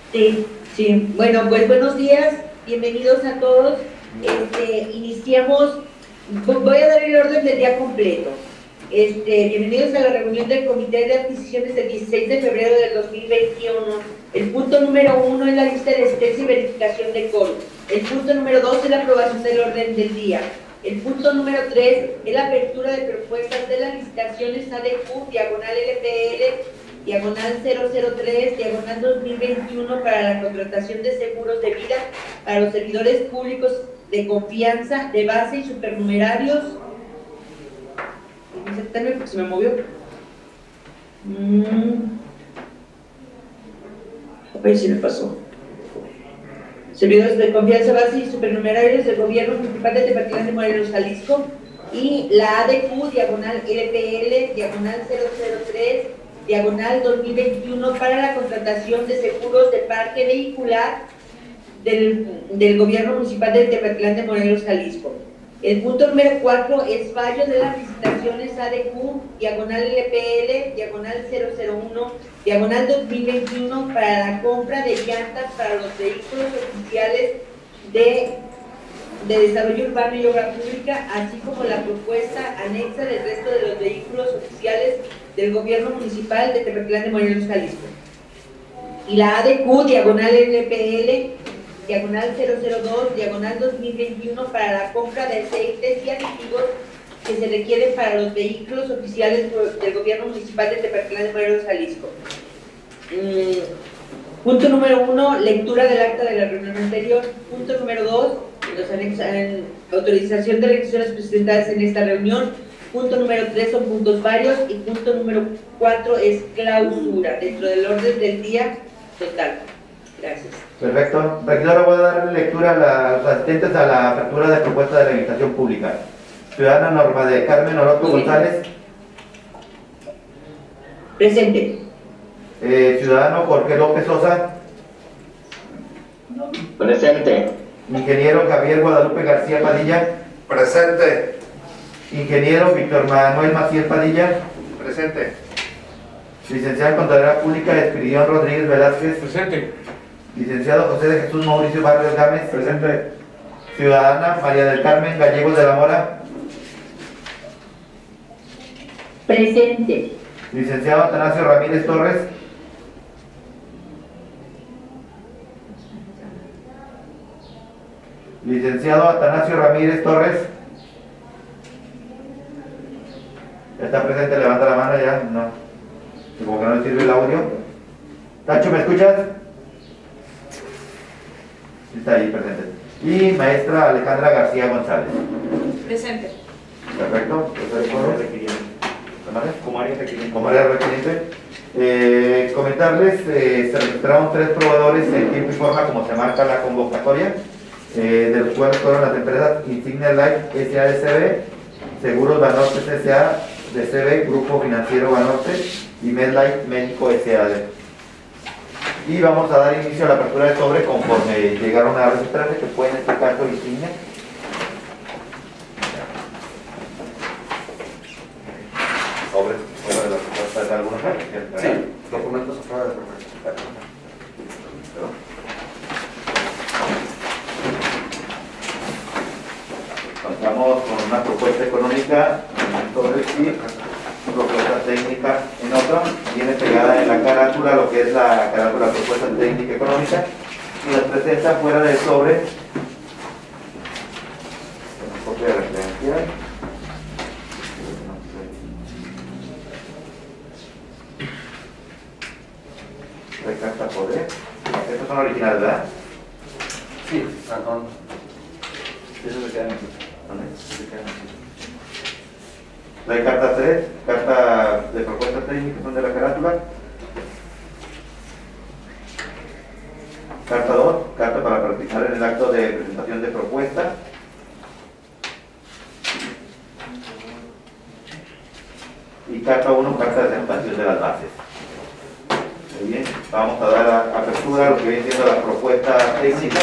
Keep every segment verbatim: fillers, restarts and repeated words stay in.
Sí, sí. Bueno, pues buenos días, bienvenidos a todos. Este, iniciamos, voy a dar el orden del día completo. Este, bienvenidos a la reunión del Comité de Adquisiciones del dieciséis de febrero del dos mil veintiuno. El punto número uno es la lista de asistencia y verificación de quórum. El punto número dos es la aprobación del orden del día. El punto número tres es la apertura de propuestas de las licitaciones A D Q, diagonal L P L, diagonal cero cero tres, diagonal dos mil veintiuno para la contratación de seguros de vida para los servidores públicos de confianza, de base y supernumerarios. Aceptarme porque se me movió. Mm. A ver si me pasó. Servidores de confianza, base y supernumerarios del gobierno municipal de Tepatitlán de Morelos, Jalisco. Y la A D Q, diagonal L P L, diagonal cero cero tres, diagonal dos mil veintiuno para la contratación de seguros de parque vehicular del, del gobierno municipal de Tepatitlán de Morelos, Jalisco. El punto número cuatro es fallo de las licitaciones A D Q, diagonal L P L, diagonal cero cero uno, diagonal dos mil veintiuno para la compra de llantas para los vehículos oficiales de, de desarrollo urbano y obra pública, así como la propuesta anexa del resto de los vehículos oficiales del gobierno municipal de Tepatitlán de Morelos, Jalisco. Y la A D Q, diagonal L P L, diagonal cero cero dos, diagonal dos mil veintiuno para la compra de aceites y aditivos que se requieren para los vehículos oficiales del gobierno municipal de Tepatitlán de Morelos, Jalisco. Mm, punto número uno, lectura del acta de la reunión anterior. Punto número dos, los anexos, autorización de elecciones presentadas en esta reunión. Punto número tres son puntos varios y punto número cuatro es clausura dentro del orden del día total. Gracias. Perfecto. Regidora, voy a dar lectura a los asistentes a la apertura de propuesta de legislación pública. Ciudadana Norma de Carmen Orozco González. Presente. Eh, ciudadano Jorge López Sosa. Presente. Ingeniero Javier Guadalupe García Padilla. Presente. Ingeniero Víctor Manuel Maciel Padilla. Presente. Licenciado en Contaduría Pública Espiridión Rodríguez Velázquez. Presente. Licenciado José de Jesús Mauricio Barrios Gámez. Presente. Ciudadana María del Carmen Gallegos de la Mora. Presente. Licenciado Atanasio Ramírez Torres. Licenciado Atanasio Ramírez Torres. ¿Está presente? Levanta la mano ya. No. Como que no le sirve el audio. Tacho, ¿me escuchas? Está ahí presente. Y maestra Alejandra García González. Presente. Perfecto. Como área requiriente. Como área requiriente. Eh, comentarles, eh, se registraron tres proveedores en tiempo y forma como se marca la convocatoria, eh, de los cuales fueron las empresas Insignia Life S A de C B, Seguros Banorte S A de C B, Grupo Financiero Banorte y MedLife México S A D. Y vamos a dar inicio a la apertura de sobre conforme llegaron a registrarse, que pueden explicar su insignia. Sobre, sobre las propuestas de algunos. Sí, documentos afuera de propuesta. Contamos con una propuesta económica en sobre sí, propuesta técnica en otra, viene pegada en la carátula lo que es la carátula propuesta técnica económica y las presenta fuera del sobre una copia referencial. De carta poder. Estos son originales, ¿verdad? Sí, perdón. Eso se quedan aquí. ¿Dónde? Se quedan aquí. La carta tres, carta de propuesta técnica, son de la carátula. Carta dos, carta para participar en el acto de presentación de propuesta. Y carta uno, carta de aceptación de las bases. Muy bien, vamos a dar a, apertura a lo que viene siendo la propuesta técnica.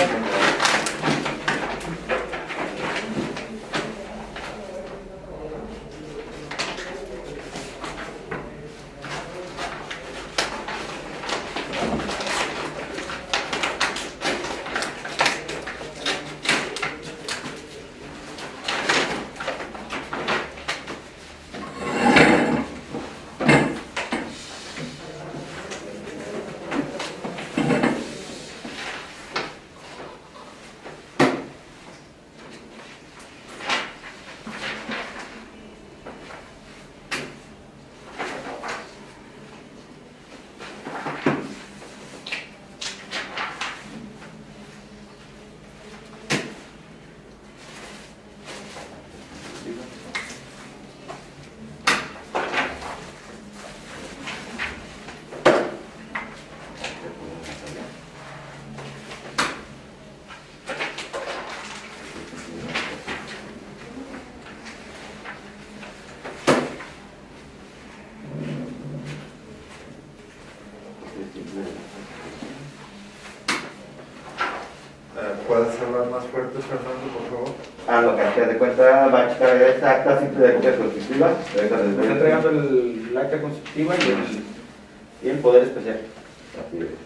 ¿Puedes hablar más fuerte, Fernando, por favor? Ah, lo que te de cuenta, va a checar esta acta simple de copia constitutiva. Me está entregando el, el acta constitutiva y el, Y el poder especial. Así es.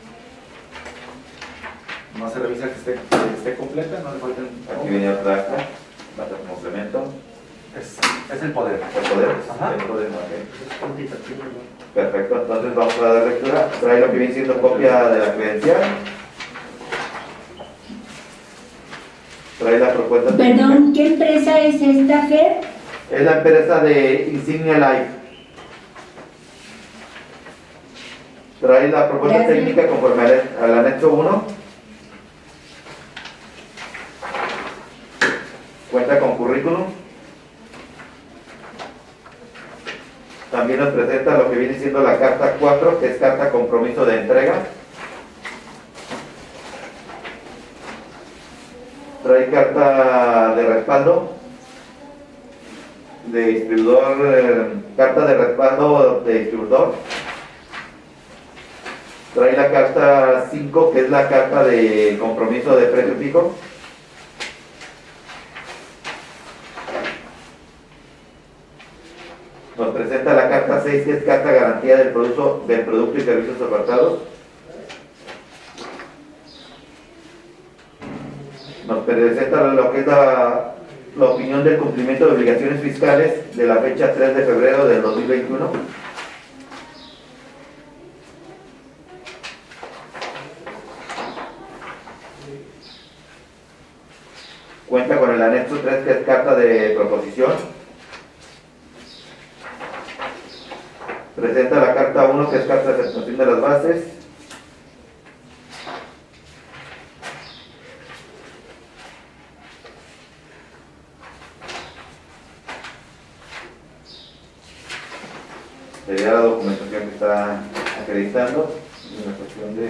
No se revisa que esté, que esté completa, no le falten. Aquí viene otra acta, acta como complemento. Es, es el poder. El poder, Ajá. el poder, ok. Perfecto, entonces vamos a dar lectura. Trae lo que viene siendo copia de la credencial. Trae la propuesta. Perdón, ¿qué empresa es esta, Fer? Es la empresa de Insignia Life. Trae la propuesta Gracias. técnica conforme al, al anexo uno. Cuenta con currículum. También nos presenta lo que viene siendo la carta cuatro, que es carta compromiso de entrega. Trae carta de respaldo de distribuidor, eh, carta de respaldo de distribuidor. Trae la carta cinco, que es la carta de compromiso de precio fijo. Nos presenta la carta seis, que es carta garantía del producto, del producto y servicios ofertados. Nos presenta lo que es la, la opinión del cumplimiento de obligaciones fiscales de la fecha tres de febrero del dos mil veintiuno. Cuenta con el anexo tres, que es carta de proposición. Presenta la carta uno, que es carta de aceptación de las bases. Sería la documentación que está acreditando. En la cuestión de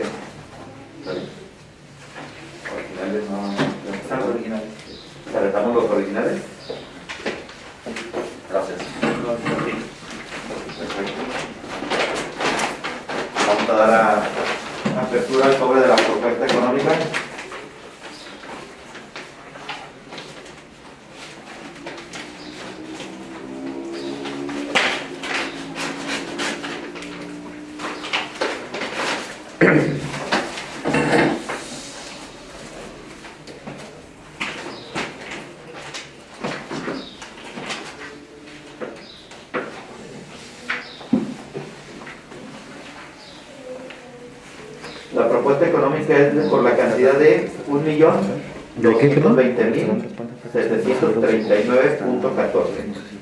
originales, no. Están los originales. ¿Carretamos los originales? Gracias. Vamos a dar a, apertura al sobre de la propuesta económica. La propuesta económica es de- por la cantidad de un millón doscientos veinte mil setecientos treinta y nueve punto catorce.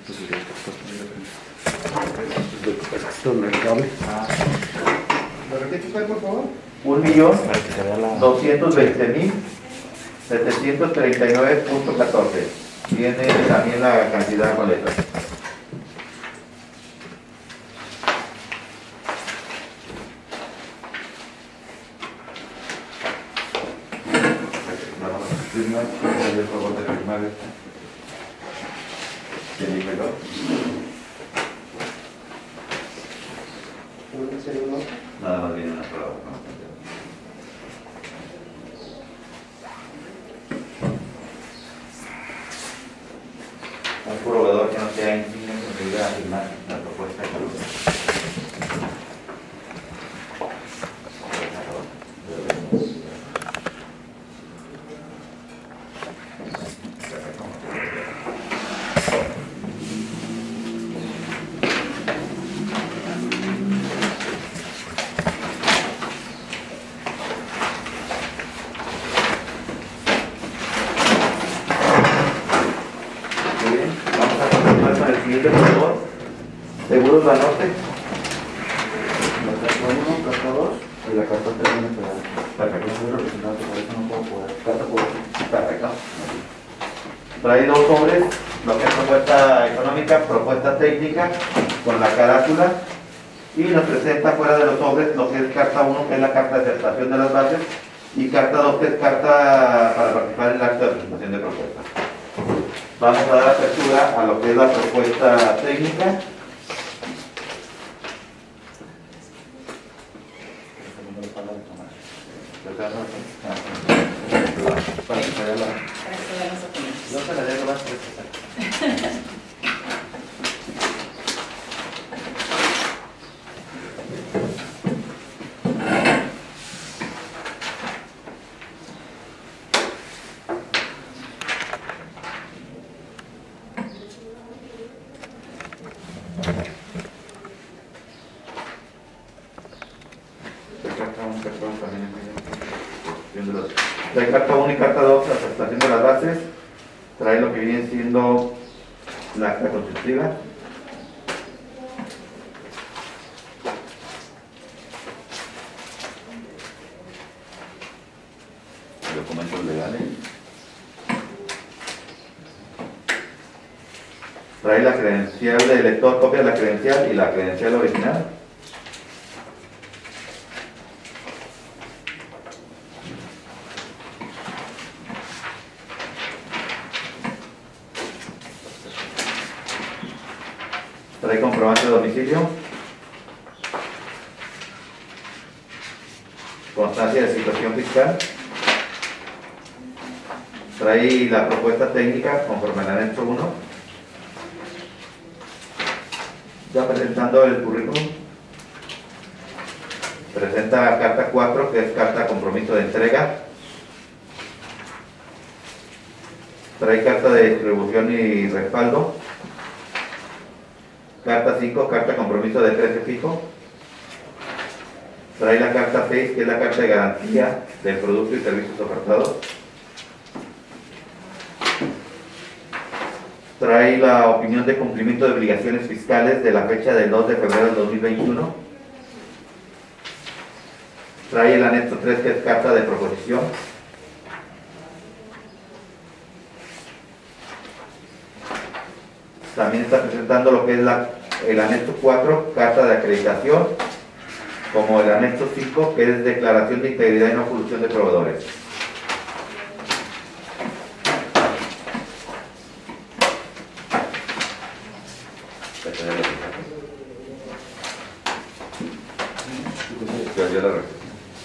¿Me repites, por favor? un millón doscientos veinte mil setecientos treinta y nueve punto catorce. Tiene también la cantidad con letras. Vamos a firmar, por favor de firmar esto. ¿Quién dijo yo? Nada más viene una prueba, ¿no? Un proveedor que no sea insignia que pudiera firmar la propuesta económica. Muy bien, vamos a continuar con el siguiente proveedor. Seguros Banorte. La carta uno, carta dos y la carta tres viene pegada. Perfecto. Yo soy representante, por eso no puedo poder. Carta por Perfecto. Trae dos sobres, lo que es propuesta económica, propuesta técnica, con la carátula, y nos presenta fuera de los sobres lo que es carta uno, que es la carta de aceptación de las bases, y carta dos, que es carta para participar en el acto de presentación de propuesta. Vamos a dar apertura a lo que es la propuesta técnica. Para que se vea la... Para que se vean los documentos. No se la dé, no vas a ver. Trae carta uno y carta dos, la aceptación de las bases. Trae lo que viene siendo la acta constitutiva. Documentos legales. Trae la credencial del lector, copia de la credencial y la credencial original. Trae comprobante de domicilio, constancia de situación fiscal, trae la propuesta técnica conforme al anexo uno, ya presentando el currículum, presenta carta cuatro, que es carta de compromiso de entrega, trae carta de distribución y respaldo, carta cinco, carta de compromiso de precio fijo. Trae la carta seis, que es la carta de garantía del producto y servicios ofertados. Trae la opinión de cumplimiento de obligaciones fiscales de la fecha del dos de febrero del dos mil veintiuno. Trae el anexo tres, que es carta de proposición. También está presentando lo que es la, el anexo cuatro, carta de acreditación, como el anexo cinco, que es declaración de integridad y no colusión de proveedores. Ya, ya la receta.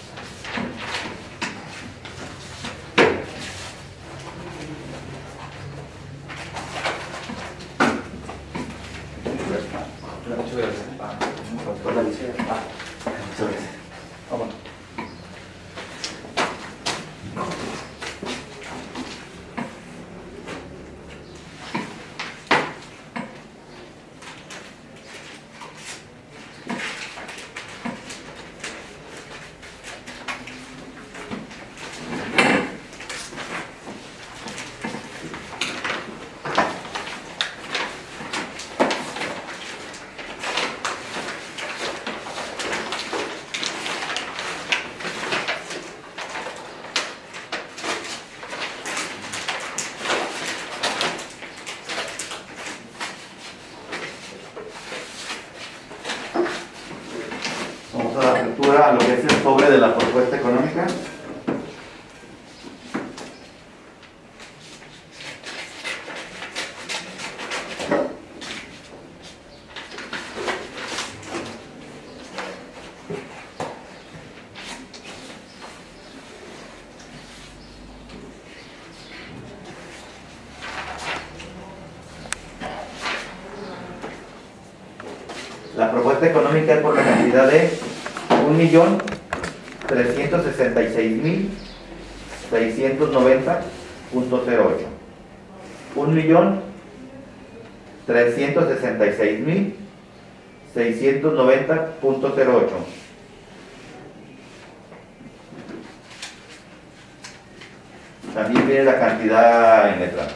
A lo que es el sobre de la propuesta económica. La propuesta económica es por la cantidad de un millón trescientos sesenta y seis mil seiscientos noventa punto cero ocho. Un millón trescientos sesenta y seis mil seiscientos noventa punto cero ocho. También viene la cantidad en letra.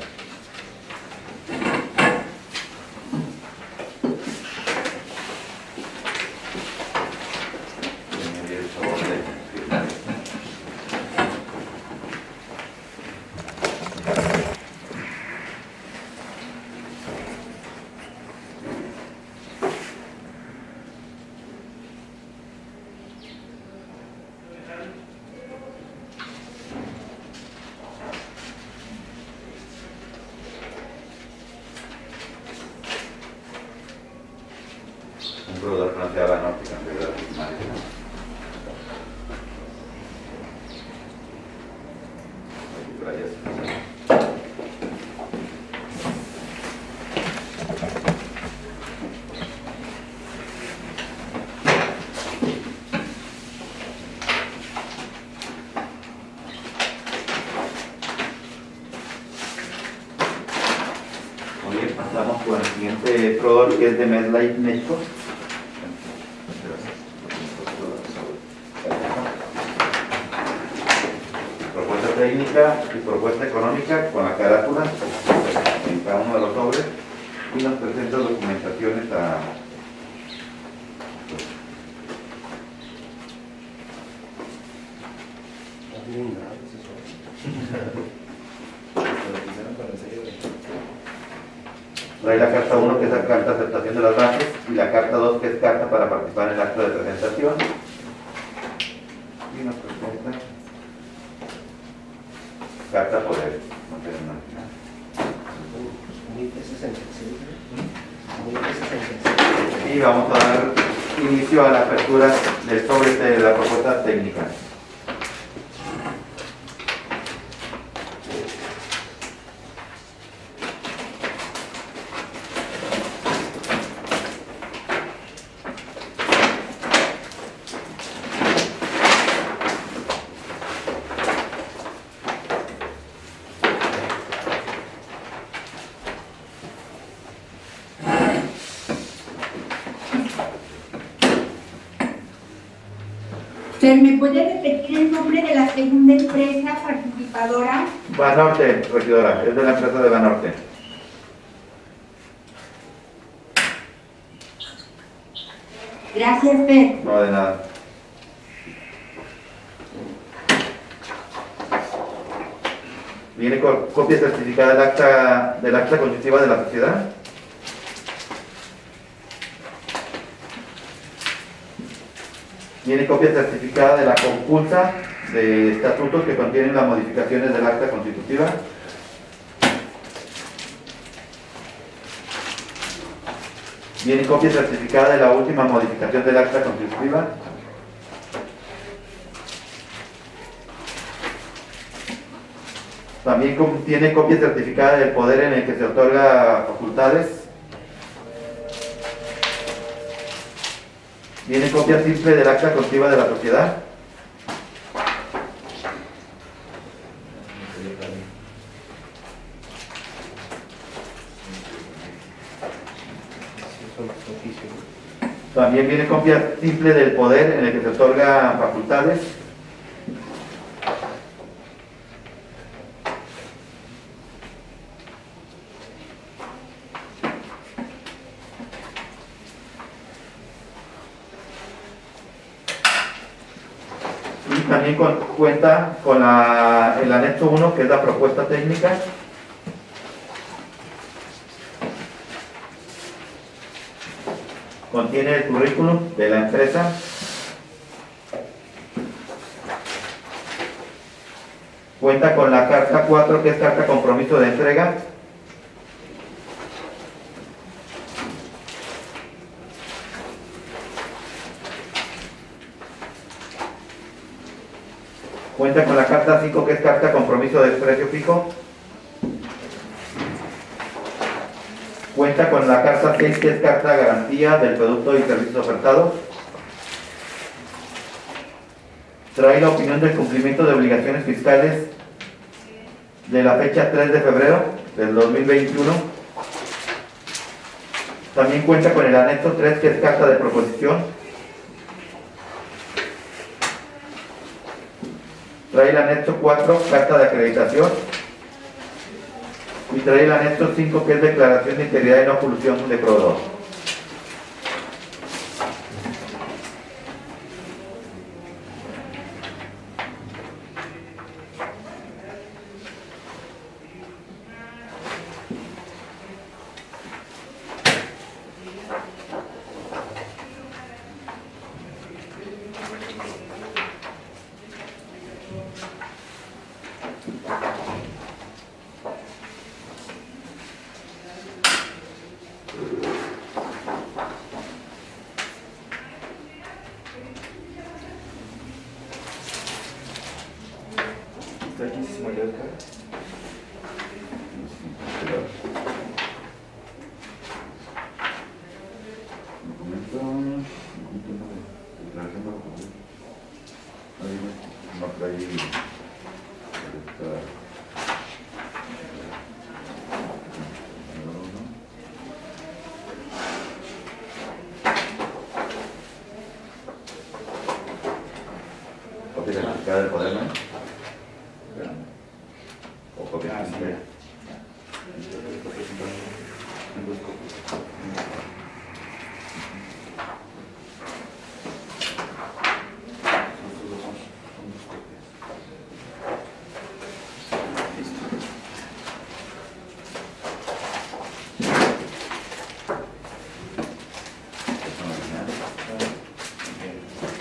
con el siguiente proveedor, que es de MedLife México. Propuesta técnica y propuesta económica con la carátula en cada uno de los sobres y nos presenta documentaciones a trae la carta uno, que es la carta de aceptación de las bases, y la carta dos, que es carta para participar en el acto de presentación, y nos presenta carta poder. Y vamos a dar inicio a la apertura del sobre de la propuesta técnica. ¿Me puede repetir el nombre de la segunda empresa participadora? Banorte, regidora, es de la empresa de Banorte. Gracias, Fer. No, de nada. Viene con copia certificada del acta, del acta constitutiva de la sociedad. Viene copia certificada de la compulsa de estatutos que contienen las modificaciones del acta constitutiva. Viene copia certificada de la última modificación del acta constitutiva. También tiene copia certificada del poder en el que se otorga facultades. Viene copia simple del acta constitutiva de la sociedad. También viene copia simple del poder en el que se otorga facultades. También con, cuenta con la, el anexo uno, que es la propuesta técnica. Contiene el currículum de la empresa. Cuenta con la carta cuatro, que es carta compromiso de entrega. Cuenta con la carta cinco, que es carta compromiso de precio fijo. Cuenta con la carta seis, que es carta garantía del producto y servicios ofertados. Trae la opinión del cumplimiento de obligaciones fiscales de la fecha tres de febrero del dos mil veintiuno. También cuenta con el anexo tres, que es carta de proposición. Trae el anexo cuatro, carta de acreditación. Y trae el anexo cinco, que es declaración de integridad y no colusión de proveedor. Copia certificada del poder, ¿no? O copia Ah, sí, certificada. En dos copias. Estos dos son, son dos copias. Listo. Son originales. Bien.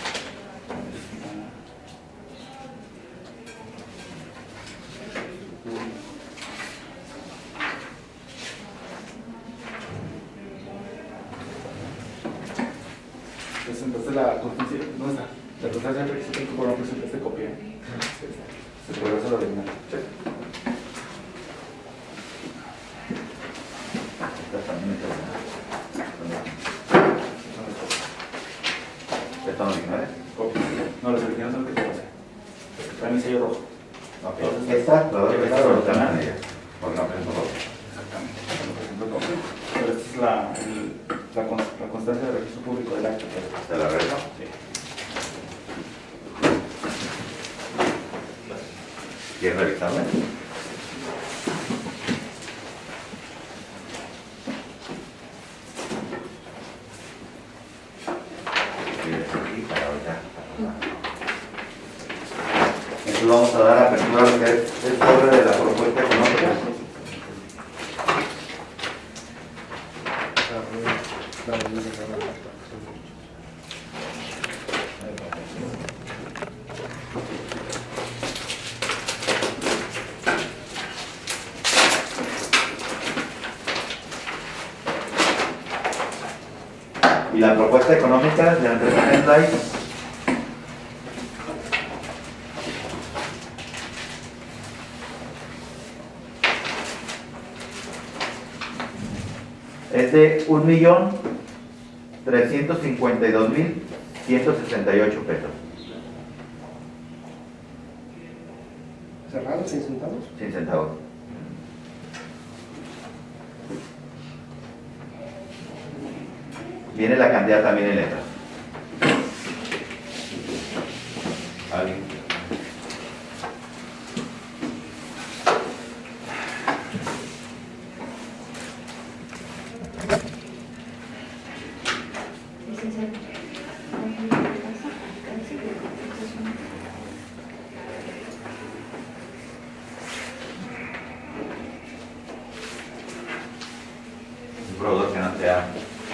Presentaste la constancia, ¿dónde está? La constancia de requisito que por no presentaste copia. Se regresa la original. Estas también están originales. Copias. No, las originales son las que te pasé. Traen el sello rojo. Ok. Estas, las dos Esta estas es la están en ellas. Porque no presento dos. Exactamente. No presento copia. Pero esta es la, el, la, cons- la constancia de registro público del acto. ¿Te la regreso? Sí. ¿Quieres revisarla? Entonces vamos a dar apertura a lo que es el sobre de la propuesta económica. Y la propuesta económica de Andrés Manuel Light es de un millón trescientos cincuenta y dos mil ciento sesenta y ocho pesos. ¿Cerrado, sin centavos? Sin centavos. Viene la cantidad también en letras. ¿Alguien? Un proveedor que no sea.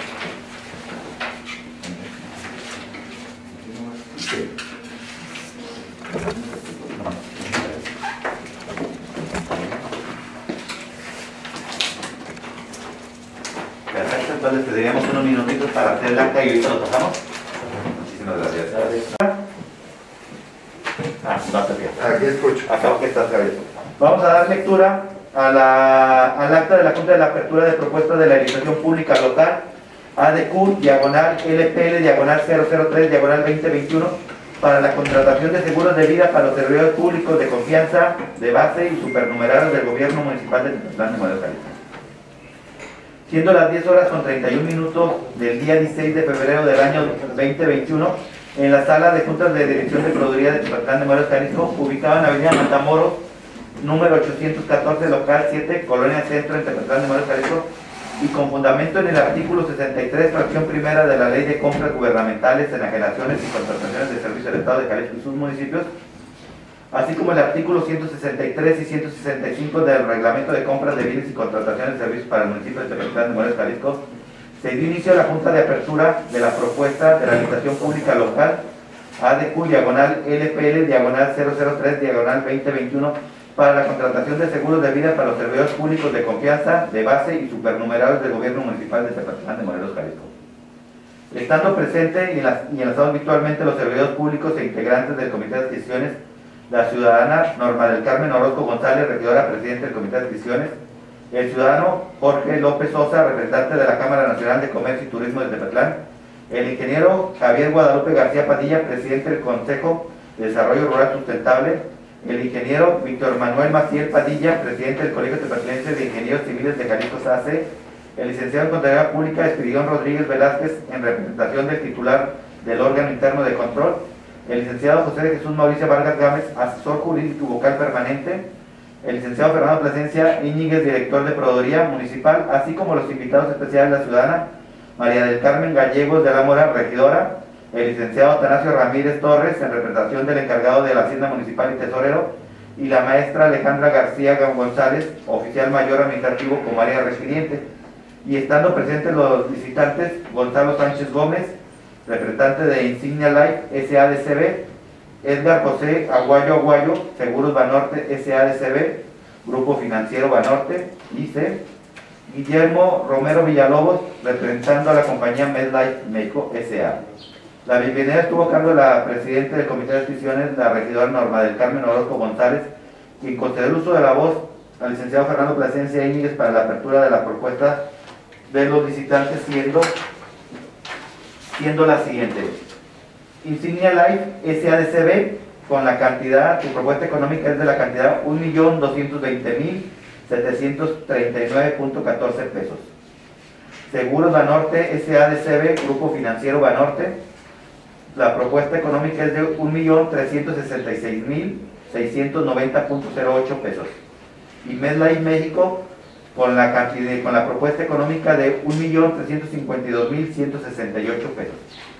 Perfecto, entonces tendríamos unos minutitos para hacer el acta y ahorita lo pasamos. Muchísimas gracias. Ah, no te pierdas. Aquí escucho. Acabo que estás, Gabriel. Vamos a dar lectura a la, al acta de la Junta de la Apertura de Propuestas de la Legislación Pública Local, A D Q, diagonal L P L, diagonal cero cero tres, diagonal veinte veintiuno, para la contratación de seguros de vida para los servidores públicos de confianza, de base y supernumerados del Gobierno Municipal de Tepoztlán de Morelos, Jalisco. Siendo las diez horas con treinta y un minutos del día dieciséis de febrero del año veinte veintiuno, en la sala de juntas de dirección de Procuraduría de Tepoztlán de Morelos, Jalisco, ubicada en Avenida Matamoros, número ochocientos catorce, local siete, Colonia Centro, en Tepoztlán de Morelos, Jalisco, y con fundamento en el artículo sesenta y tres, fracción primera de la Ley de Compras Gubernamentales, Enajenaciones y Contrataciones de Servicios del Estado de Jalisco y sus municipios, así como el artículo ciento sesenta y tres y ciento sesenta y cinco del Reglamento de Compras de Bienes y Contrataciones de Servicios para el municipio de Tepoztlán de Morelos, Jalisco, se dio inicio a la Junta de Apertura de la propuesta de la Licitación Pública Local A D Q, diagonal L P L, diagonal cero cero tres, diagonal veinte veintiuno, para la contratación de seguros de vida para los servidores públicos de confianza, de base y supernumerados del Gobierno Municipal de Tepoztlán de Morelos, Jalisco. Estando presente y, en las, y enlazados virtualmente los servidores públicos e integrantes del Comité de Adquisiciones, la ciudadana Norma del Carmen Orozco González, regidora presidente del Comité de Adquisiciones, el ciudadano Jorge López Sosa, representante de la Cámara Nacional de Comercio y Turismo de Tepoztlán, el ingeniero Javier Guadalupe García Padilla, presidente del Consejo de Desarrollo Rural Sustentable, el ingeniero Víctor Manuel Maciel Padilla, presidente del Colegio Tepoztlense de Ingenieros Civiles de Jalisco S A C, el licenciado en Contabilidad Pública Espiridión Rodríguez Velázquez, en representación del titular del órgano interno de control, el licenciado José de Jesús Mauricio Vargas Gámez, asesor jurídico y vocal permanente, el licenciado Fernando Plasencia Íñiguez, director de Proveeduría Municipal, así como los invitados especiales, la ciudadana María del Carmen Gallegos de la Mora, regidora, el licenciado Atanasio Ramírez Torres, en representación del encargado de la Hacienda Municipal y Tesorero, y la maestra Alejandra García González, oficial mayor administrativo como área requiriente, y estando presentes los visitantes, Gonzalo Sánchez Gómez, representante de Insignia Life S A D C B, Edgar José Aguayo Aguayo, Seguros Banorte S A D C B, Grupo Financiero Banorte, I C E, Guillermo Romero Villalobos, representando a la compañía MedLife México S A La bienvenida estuvo a cargo de la presidenta del Comité de Adquisiciones, la regidora Norma del Carmen Orozco González, quien concedió el uso de la voz al licenciado Fernando Plasencia Íñiguez para la apertura de la propuesta de los visitantes, siendo, siendo la siguiente. Insignia Life S A D C B, con la cantidad, su propuesta económica es de la cantidad un millón doscientos veinte mil setecientos treinta y nueve punto catorce pesos. Seguros Banorte S A D C B, Grupo Financiero Banorte, la propuesta económica es de un millón trescientos sesenta y seis mil seiscientos noventa punto cero ocho pesos. Y MedLife México, con la cantidad, con la propuesta económica de un millón trescientos cincuenta y dos mil ciento sesenta y ocho pesos.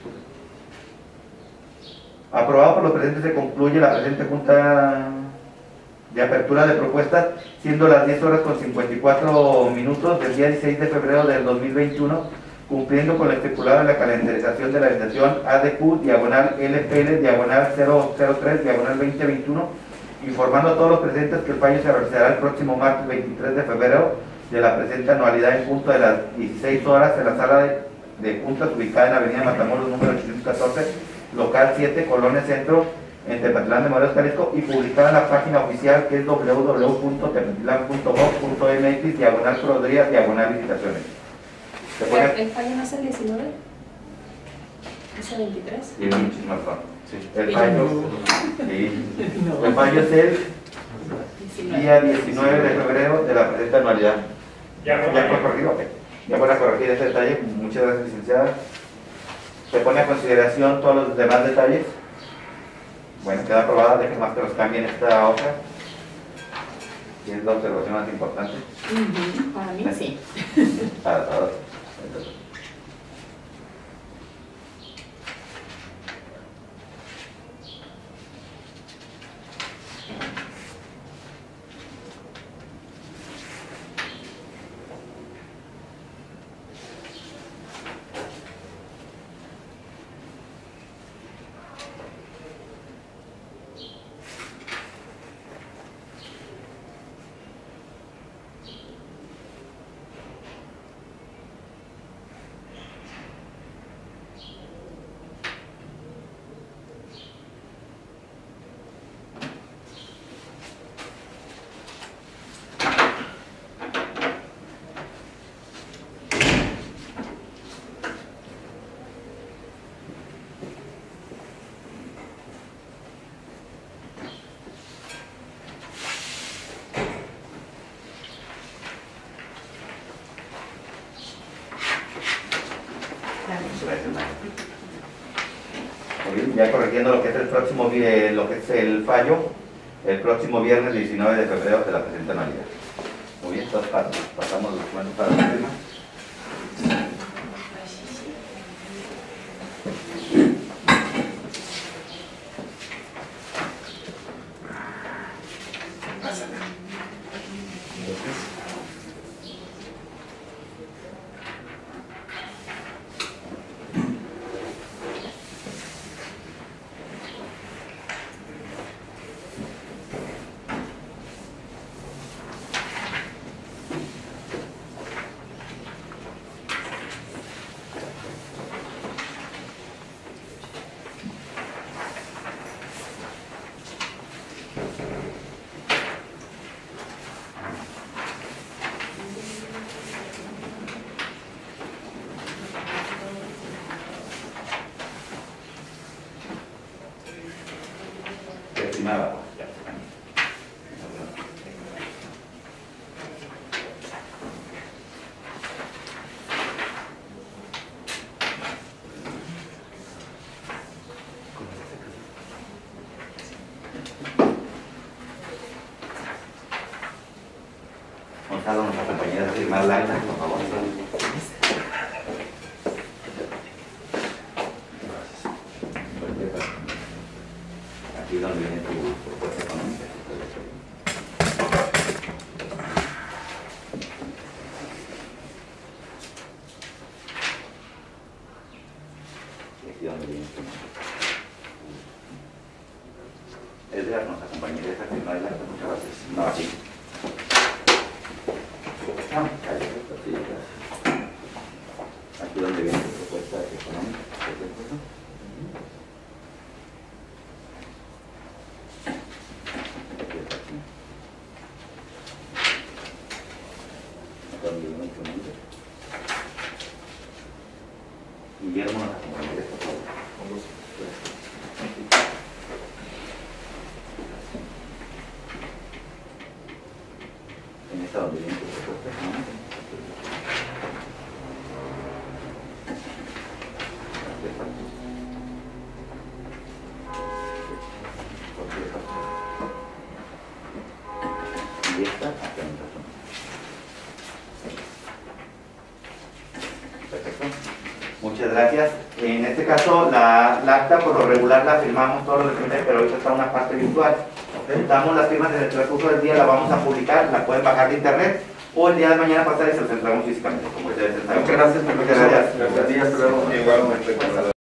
Aprobado por los presentes, se concluye la presente junta de apertura de propuestas, siendo las diez horas con cincuenta y cuatro minutos del día dieciséis de febrero del dos mil veintiuno, cumpliendo con lo estipulado en la calendarización de la estación A D Q, diagonal L P L, diagonal cero cero tres, diagonal veinte veintiuno, informando a todos los presentes que el fallo se realizará el próximo martes veintitrés de febrero de la presente anualidad en punto de las dieciséis horas en la sala de, de juntas ubicada en Avenida Matamoros número ochocientos catorce, local siete, Colonia Centro, en Tepatitlán de Morelos, Jalisco, y publicada en la página oficial que es w w w punto tepatitlán punto gov punto m x, diagonal proveeduría, diagonal licitaciones. ¿Se pone? ¿El fallo no es el diecinueve? ¿Es el veintitrés? Tiene muchísima razón. Sí. El fallo, sí. El fallo es el día diecinueve de febrero de la presente anualidad. ¿Ya fue corregido? Ok. Ya fue a corregir ese detalle. Muchas gracias, licenciada. Se pone a consideración todos los demás detalles. Bueno, queda aprobada. Dejen más que los cambien esta hoja. Y es la observación más importante. Uh-huh. Para mí sí. Para todos. Entonces, muy bien, ya corrigiendo lo que es el próximo eh, lo que es el fallo, el próximo viernes diecinueve de febrero de la presente anualidad. Muy bien, entonces pasamos los documentos para la firma. Estimada. Gonzalo, nuestra compañera, a firmar la acta, por favor. Aquí es donde viene tu propuesta económica. Y aquí es donde viene tu. Edgar, nuestra compañera, esa firmar el acta, muchas gracias. No, aquí. Ah, cállate, sí, gracias. Aquí es donde viene tu propuesta económica. Guillermo, nos acompañaré, por favor. En esta donde viene tu propuesta económica. Y esta, acá en razón. Perfecto. Muchas gracias. En este caso, la, la acta por lo regular la firmamos todos los documentos, pero ahorita está una parte virtual. Damos las firmas en el transcurso del día, la vamos a publicar, la pueden bajar de internet o el día de mañana pasar y se los entregamos físicamente, como ustedes saben. Muchas gracias, Muchas gracias. Gracias a ti, hasta luego. Igualmente.